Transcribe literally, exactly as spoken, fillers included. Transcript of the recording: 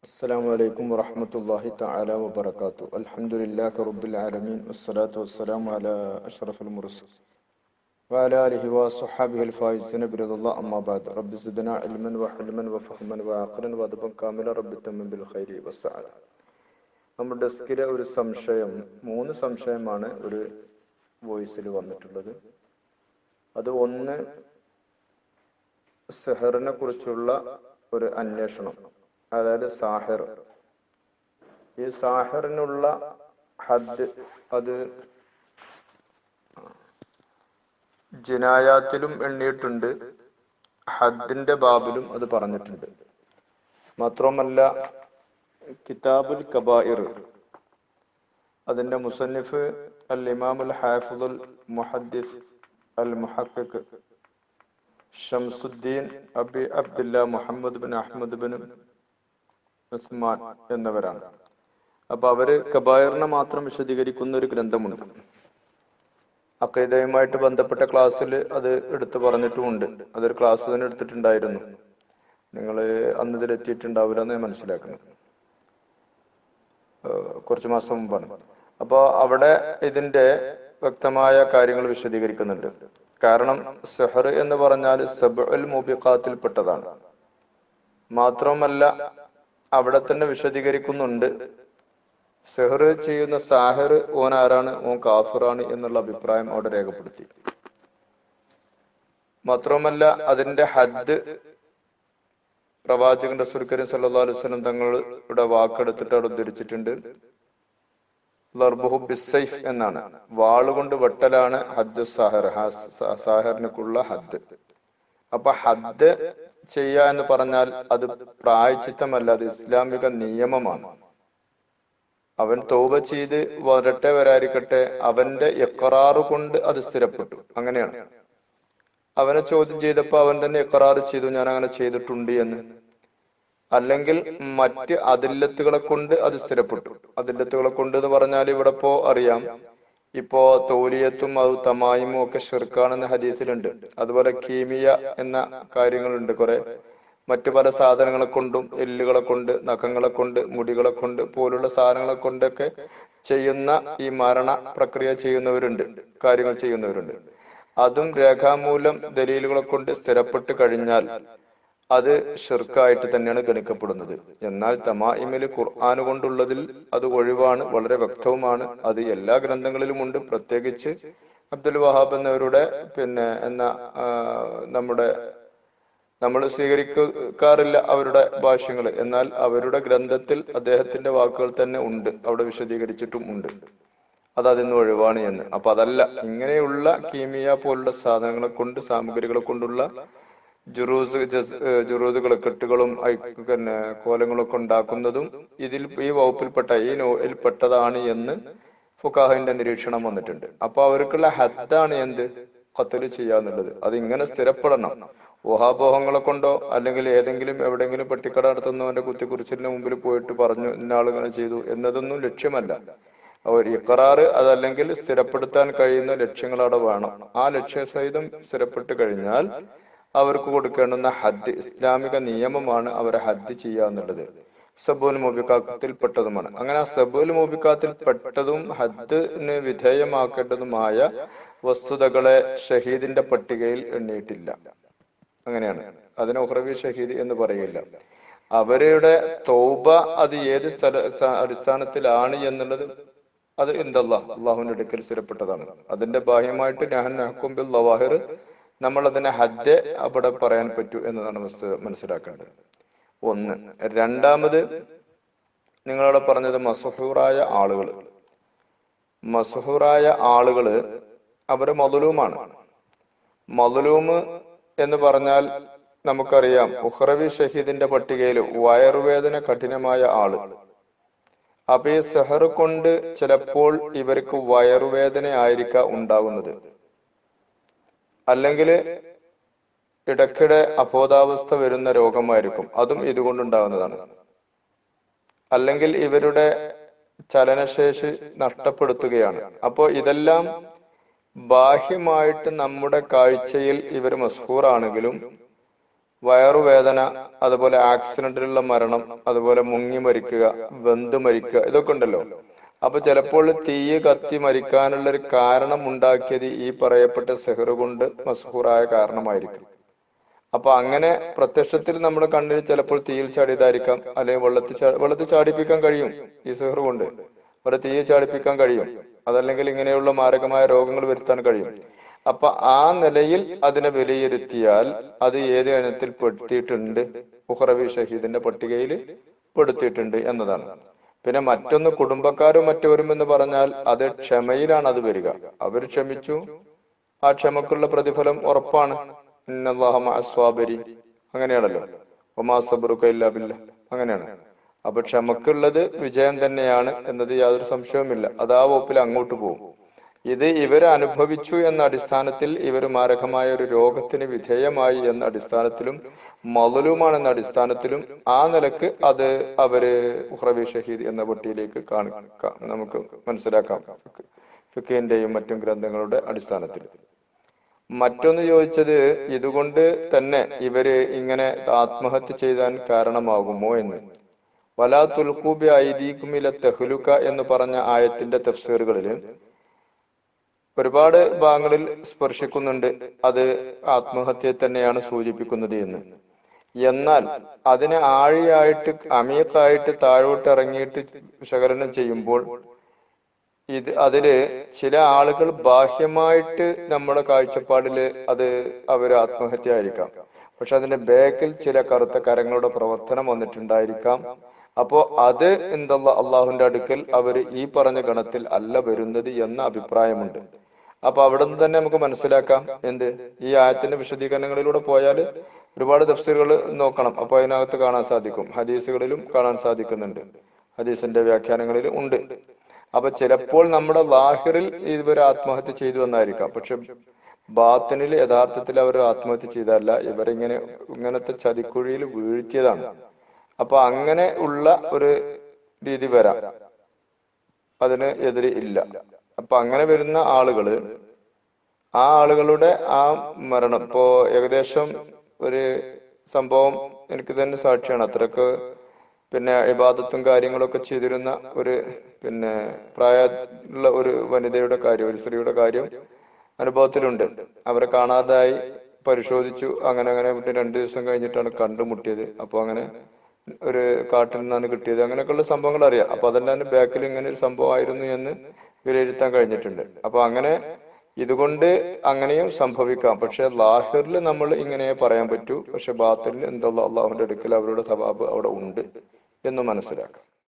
السلام عليكم ورحمة الله تعالى وبركاته. الحمد لله رب العالمين والصلاة والسلام على أشرف المرسلين وعلى آله وصحبه الفائزين برضا الله. أما بعد رب زدنا علما وحلما وفهما وعقلا وأدبا كاملا رب تمم بالخير والسعادة. നമ്മുടെ ഡെസ്കിലെ ഒരു സംശയം, മൂന്ന് സംശയമാണ് ഒരു വോയിസിൽ വന്നിട്ടുള്ളത്. അത് ഒന്ന്, സെഹറിനെ കുറിച്ചുള്ള ഒരു അന്വേഷണം, അതായത് സാഹിർ. ഈ സാഹിറിനുള്ള ഹദ് അത് ജിനായാത്തിലും എണ്ണിയിട്ടുണ്ട്, ഹദ്ദിന്റെ ബാബിലും അത് പറഞ്ഞിട്ടുണ്ട്. മാത്രമല്ല കിതാബുൽ കബായിർ, അതിന്റെ മുസന്നിഫ് അൽ ഇമാമുൽ ഹാഫിദുൽ മുഹദ്ദിസ് അൽ മുഹഖിഖ് Shamsuddin Abi Abdullah Muhammad bin Ahmad bin Usman എന്നവരാണ്. അപ്പൊ അവര് കബായറിനെ മാത്രം വിശദീകരിക്കുന്ന ഒരു ഗ്രന്ഥമുണ്ട്. അഖീദയുമായിട്ട് ബന്ധപ്പെട്ട ക്ലാസ്സിൽ അത് എടുത്തു പറഞ്ഞിട്ടുമുണ്ട്. അതൊരു ക്ലാസ് തന്നെ എടുത്തിട്ടുണ്ടായിരുന്നു. നിങ്ങൾ അന്ന് ഇതിലെത്തിയിട്ടുണ്ടാവില്ല എന്ന് ഞാൻ മനസ്സിലാക്കണം. കുറച്ചു മാസം മുമ്പാണ്. അപ്പൊ അവിടെ ഇതിന്റെ വ്യക്തമായ കാര്യങ്ങൾ വിശദീകരിക്കുന്നുണ്ട്. കാരണം സെഹർ എന്ന് പറഞ്ഞാൽ സബ്ഉൽ മുബിഖാത്തിൽ പെട്ടതാണ്. മാത്രമല്ല അവിടെ തന്നെ വിശദീകരിക്കുന്നുണ്ട്, സെഹർ ചെയ്യുന്ന സാഹിർ ഓൻ ആരാണ്, ഓൻ കാഫിറാണ് എന്നുള്ള അഭിപ്രായം അവിടെ രേഖപ്പെടുത്തി. മാത്രമല്ല അതിന്റെ ഹദ് പ്രവാചകൻ റസൂൽ കരീം സല്ലല്ലാഹു അലൈഹി വസല്ലം തങ്ങളുടെ വാക്കെടുത്തിട്ട് അവിടെ ഉദ്ധരിച്ചിട്ടുണ്ട്. ലർബുഹു ബിസ്സൈഫ് എന്നാണ്, വാളുകൊണ്ട് വെട്ടലാണ് ഹദ് സാഹിർ, സാഹിറിനുള്ള ഹദ്. അപ്പൊ ഹദ് ചെയ്യാ എന്ന് പറഞ്ഞാൽ അത് പ്രായച്ചിത്തമല്ല, അത് ഇസ്ലാമിക നിയമമാണ്. അവൻ തൗബ ചെയ്ത് വരട്ടെ വരാതിരിക്കട്ടെ, അവന്റെ ഇഖ്റാറ് കൊണ്ട് അത് സ്ഥിരപ്പെട്ടു. അങ്ങനെയാണ്. അവനെ ചോദ്യം ചെയ്തപ്പോ അവൻ തന്നെ ഇഖ്റാറ് ചെയ്തു, ഞാൻ അങ്ങനെ ചെയ്തിട്ടുണ്ട് എന്ന്. അല്ലെങ്കിൽ മറ്റ് അതില്ലത്തുകളെ കൊണ്ട് അത് സ്ഥിരപ്പെട്ടു. അതില്ലത്തുകളെ കൊണ്ട് എന്ന് പറഞ്ഞാൽ ഇവിടെ ഇപ്പോ അറിയാം, ഇപ്പോ തൗലിയത്തും അത് തമായിമും ഒക്കെ ഷിർക്കാണെന്ന ഹദീസിലുണ്ട്. അതുപോലെ കീമിയ എന്ന കാര്യങ്ങളുണ്ട്. കുറെ മറ്റു പല സാധനങ്ങളെ കൊണ്ടും, എല്ലുകളെ കൊണ്ട്, നഖങ്ങളെ കൊണ്ട്, മുടികളെ കൊണ്ട് പോലുള്ള സാധനങ്ങളെ കൊണ്ടൊക്കെ ചെയ്യുന്ന ഈ മരണ പ്രക്രിയ ചെയ്യുന്നവരുണ്ട്, കാര്യങ്ങൾ ചെയ്യുന്നവരുണ്ട്. അതും രേഖാമൂലം ദലീലുകളെ കൊണ്ട് സ്ഥിരപ്പെട്ട് കഴിഞ്ഞാൽ അത് ഷിർക്കായിട്ട് തന്നെയാണ് ഗണിക്കപ്പെടുന്നത്. എന്നാൽ തമായിമിൽ ഖുർആൻ കൊണ്ടുള്ളതിൽ അത് ഒഴിവാണ്, വളരെ വ്യക്തവുമാണ്. അത് എല്ലാ ഗ്രന്ഥങ്ങളിലും ഉണ്ട്. പ്രത്യേകിച്ച് അബ്ദുൽ വഹാബ് എന്നവരുടെ പിന്നെ എന്ന നമ്മുടെ നമ്മൾ സ്വീകരിക്കാറില്ല അവരുടെ ഭാഷ്യങ്ങൾ, എന്നാൽ അവരുടെ ഗ്രന്ഥത്തിൽ അദ്ദേഹത്തിന്റെ വാക്കുകൾ തന്നെ ഉണ്ട്, അവിടെ വിശദീകരിച്ചിട്ടും ഉണ്ട്. അത് അതിന്ന് ഒഴിവാണ് എന്ന്. അപ്പൊ അതല്ല, ഇങ്ങനെയുള്ള കീമിയ പോലുള്ള സാധനങ്ങളെ കൊണ്ട്, സാമഗ്രികളെ കൊണ്ടുള്ള ജുറൂസ് ജുറൂസുകൾ, കെട്ടുകളും പിന്നെ കോലങ്ങളൊക്കെ ഉണ്ടാക്കുന്നതും ഇതിൽ ഈ വകുപ്പിൽപ്പെട്ട ഈ നോയിൽ പെട്ടതാണ് എന്ന് ഫുഖാഹിന്റെ നിരീക്ഷണം വന്നിട്ടുണ്ട്. അപ്പൊ അവർക്കുള്ള ഹദ്ദാണ് എന്ത്, ഖത്ൽ ചെയ്യാന്നുള്ളത്. അത് ഇങ്ങനെ സ്ഥിരപ്പെടണം. ഊഹാപോഹങ്ങളെ കൊണ്ടോ അല്ലെങ്കിൽ ഏതെങ്കിലും എവിടെയെങ്കിലും പെട്ടിക്കട നടത്തുന്നവന്റെ കുത്തിക്കുറിച്ചിലിന് മുമ്പിൽ പോയിട്ട് പറഞ്ഞു ഇന്നാളിങ്ങനെ ചെയ്തു എന്നതൊന്നും ലക്ഷ്യമല്ല. ഒരു ഇഖ്റാറ് അതല്ലെങ്കിൽ സ്ഥിരപ്പെടുത്താൻ കഴിയുന്ന ലക്ഷ്യങ്ങൾ അവിടെ വേണം. ആ ലക്ഷ്യസഹിതം സ്ഥിരപ്പെട്ട് കഴിഞ്ഞാൽ അവർക്ക് കൊടുക്കേണ്ടുന്ന ഹദ് ഇസ്ലാമിക നിയമമാണ് അവരെ ഹദ് ചെയ്യാന്നുള്ളത്. സബുൽ മുബിക്കാത്തിൽ പെട്ടതുമാണ്. അങ്ങനെ ആ സബുൽ മുബിക്കാത്തിൽ പെട്ടതും ഹദ്ദിന് വിധേയമാക്കേണ്ടതുമായ വസ്തുതകളെ ഷഹീദിന്റെ പട്ടികയിൽ എണ്ണിയിട്ടില്ല. അങ്ങനെയാണ്. അതിനെ ഉഖ്റവി ഷഹീദ് എന്ന് പറയില്ല. അവരുടെ തൗബ അത് ഏത് സ്ഥല അടിസ്ഥാനത്തിലാണ് എന്നുള്ളത് അത് ഇൻദല്ലാഹ്, അള്ളാഹുവിന്റെ അടുക്കൽ സ്ഥിരപ്പെട്ടതാണ്. അതിന്റെ ബാഹ്യമായിട്ട് നഹ്നു നഹ്കും ബിൽ ലവാഹിർ, നമ്മൾ അതിനെ ഹദ്ദ് അവിടെ പറയാൻ പറ്റൂ എന്നതാണ് മനസ്സിലാക്കേണ്ടത്. ഒന്ന്. രണ്ടാമത്, നിങ്ങളവിടെ പറഞ്ഞത് മസ്ഹൂറായ ആളുകൾ. മസ്ഹൂറായ ആളുകള് അവര് മദ്ലൂമാണ്. മദ്ലൂമ് എന്ന് പറഞ്ഞാൽ നമുക്കറിയാം, ഉഖ്റവി ഷഹീദിന്റെ പട്ടികയിൽ വയറുവേദന കഠിനമായ ആള്. അപ്പൊ ഈ സെഹർ കൊണ്ട് ചിലപ്പോൾ ഇവർക്ക് വയറുവേദന ആയിരിക്കാം ഉണ്ടാകുന്നത്, അല്ലെങ്കിൽ ഇടയ്ക്കിടെ അബോധാവസ്ഥ വരുന്ന രോഗമായിരിക്കും, അതും ഇതുകൊണ്ടുണ്ടാകുന്നതാണ്. അല്ലെങ്കിൽ ഇവരുടെ ചലനശേഷി നഷ്ടപ്പെടുത്തുകയാണ്. അപ്പോ ഇതെല്ലാം ബാഹ്യമായിട്ട് നമ്മുടെ കാഴ്ചയിൽ ഇവർ മസ്ഹൂറാണെങ്കിലും വയറുവേദന, അതുപോലെ ആക്സിഡന്റിലുള്ള മരണം, അതുപോലെ മുങ്ങി മരിക്കുക, വെന്ത് മരിക്കുക, ഇതൊക്കെ ഉണ്ടല്ലോ. അപ്പൊ ചിലപ്പോൾ തീ കത്തി മരിക്കാനുള്ള ഒരു കാരണം ഉണ്ടാക്കിയത് ഈ പറയപ്പെട്ട സിഹ്റ് കൊണ്ട് മസ്ഹൂറായ കാരണമായിരിക്കും. അപ്പൊ അങ്ങനെ പ്രത്യക്ഷത്തിൽ നമ്മുടെ കണ്ണിൽ ചിലപ്പോൾ തീയിൽ ചാടിയതായിരിക്കാം, അല്ലെങ്കിൽ വെള്ളത്തിൽ വെള്ളത്തിൽ ചാടിപ്പിക്കാൻ കഴിയും ഈ സിഹ്റ് കൊണ്ട്, ഒരു തീയിൽ ചാടിപ്പിക്കാൻ കഴിയും. അതല്ലെങ്കിൽ ഇങ്ങനെയുള്ള മാരകമായ രോഗങ്ങൾ വരുത്താൻ കഴിയും. അപ്പൊ ആ നിലയിൽ അതിനെ വിലയിരുത്തിയാൽ അത് ഏത് ഇനത്തിൽ പെടുത്തിയിട്ടുണ്ട്? ഉഖ്റവി ഷഹീദിന്റെ പട്ടികയിൽ പെടുത്തിയിട്ടുണ്ട് എന്നതാണ്. പിന്നെ മറ്റൊന്ന് കുടുംബക്കാരും മറ്റവരും എന്ന് പറഞ്ഞാൽ അത് ക്ഷമയിലാണ് അത് വരിക. അവർ ക്ഷമിച്ചു, ആ ക്ഷമക്കുള്ള പ്രതിഫലം ഉറപ്പാണ്. ഇന്നല്ലാഹ മഅസ്വാബിരി, അങ്ങനെയാണല്ലോ. വമാ സബ്റുക ഇല്ലാ ബില്ലാഹ്, അങ്ങനെയാണ്. അപ്പൊ ക്ഷമക്കുള്ളത് വിജയം തന്നെയാണ് എന്നത് യാതൊരു സംശയവുമില്ല. അത് ആ വകുപ്പിൽ അങ്ങോട്ട് പോകും. ഇത് ഇവർ അനുഭവിച്ചു എന്ന അടിസ്ഥാനത്തിൽ, ഇവർ മാരകമായ ഒരു രോഗത്തിന് വിധേയമായി എന്ന അടിസ്ഥാനത്തിലും മദ്ലൂമാണെന്ന അടിസ്ഥാനത്തിലും ആ നിലക്ക് അത് അവര് ഉഖ്റവി ഷഹീദ് എന്ന പട്ടിയിലേക്ക് കാണിക്കാം, നമുക്ക് മനസ്സിലാക്കാം ഫിഖ്ഹിന്റെയും മറ്റും ഗ്രന്ഥങ്ങളുടെ അടിസ്ഥാനത്തിൽ. മറ്റൊന്ന് ചോദിച്ചത്, ഇതുകൊണ്ട് തന്നെ ഇവര് ഇങ്ങനെ ആത്മഹത്യ ചെയ്താൻ കാരണമാകുമോ എന്ന്. വലാ തുൽഖൂ ബി ഐദീകും ഇല തഹ്ലുക എന്ന് പറഞ്ഞ ആയത്തിന്റെ തഫ്സീറുകളിൽ ഒരുപാട് ഭാഗങ്ങളിൽ സ്പർശിക്കുന്നുണ്ട് അത് ആത്മഹത്യയെ തന്നെയാണ് സൂചിപ്പിക്കുന്നത് എന്ന്. എന്നാൽ അതിനെ ആഴിയായിട്ട് അമീഖായിട്ട് താഴോട്ട് ഇറങ്ങിയിട്ട് വിശകലനം ചെയ്യുമ്പോൾ ഇത് അതില് ചില ആളുകൾ ബാഹ്യമായിട്ട് നമ്മുടെ കാഴ്ചപ്പാടില് അത് അവർ ആത്മഹത്യ ആയിരിക്കാം, പക്ഷെ അതിന്റെ ബാക്കിൽ ചില കറുത്ത കരങ്ങളുടെ പ്രവർത്തനം വന്നിട്ടുണ്ടായിരിക്കാം. അപ്പോ അത് എന്തല്ല അള്ളാഹുവിന്റെ അടുക്കൽ അവർ ഈ പറഞ്ഞ ഗണത്തിൽ അല്ല വരുന്നത് എന്ന അഭിപ്രായമുണ്ട്. അപ്പൊ അവിടെ നിന്ന് തന്നെ നമുക്ക് മനസ്സിലാക്കാം എന്ത്, ഈ ആയത്തിന്റെ വിശദീകരണങ്ങളിലൂടെ പോയാൽ ഒരുപാട് തഫ്സീറുകൾ നോക്കണം. അപ്പൊ അതിനകത്ത് കാണാൻ സാധിക്കും, ഹദീസുകളിലും കാണാൻ സാധിക്കുന്നുണ്ട്, ഹദീസിന്റെ വ്യാഖ്യാനങ്ങളിലും ഉണ്ട്. അപ്പൊ ചിലപ്പോൾ നമ്മുടെ ലാഹിറിൽ ഇവർ ആത്മഹത്യ ചെയ്തു എന്നായിരിക്കാം, പക്ഷെ ബാത്തിനിൽ യഥാർത്ഥത്തിൽ അവർ ആത്മഹത്യ ചെയ്തല്ല, ഇവരിങ്ങനെ ഇങ്ങനത്തെ ചതിക്കുഴിയിൽ വീഴ്ത്തിയതാണ്. അപ്പൊ അങ്ങനെ ഉള്ള ഒരു രീതി വരാം, അതിന് എതിരെ ഇല്ല. അപ്പൊ അങ്ങനെ വരുന്ന ആളുകള്, ആ ആളുകളുടെ ആ മരണം ഇപ്പോ ഏകദേശം ഒരു സംഭവം എനിക്ക് തന്നെ സാക്ഷിയാണ്. അത്രക്ക് പിന്നെ ഇബാദത്തും കാര്യങ്ങളൊക്കെ ചെയ്തിരുന്ന ഒരു പിന്നെ പ്രായമുള്ള ഒരു വനിതയുടെ കാര്യം, ഒരു സ്ത്രീയുടെ കാര്യം അനുഭവത്തിലുണ്ട്. അവരെ കാണാതായി, പരിശോധിച്ചു, അങ്ങനെ അങ്ങനെ രണ്ടു ദിവസം കഴിഞ്ഞിട്ടാണ് കണ്ടുമുട്ടിയത്. അപ്പൊ അങ്ങനെ ഒരു കാട്ടിൽ നിന്നാണ് കിട്ടിയത്. അങ്ങനെയൊക്കെയുള്ള സംഭവങ്ങൾ അറിയാം. അപ്പൊ അതെല്ലാം ബാക്കിൽ ഇങ്ങനെ ഒരു സംഭവം ആയിരുന്നു എന്ന് വിലയിരുത്താൻ കഴിഞ്ഞിട്ടുണ്ട്. അപ്പൊ അങ്ങനെ ഇതുകൊണ്ട് അങ്ങനെയും സംഭവിക്കാം. പക്ഷെ ലാഹിറിൽ നമ്മൾ ഇങ്ങനെ പറയാൻ പറ്റൂ, പക്ഷെ ബാത്തിനിൽ എന്താ അള്ളാഹുവിന്റെ അടുക്കൽ അവരുടെ സവാബ് അവിടെ ഉണ്ട് എന്ന് മനസ്സിലാക്കാം.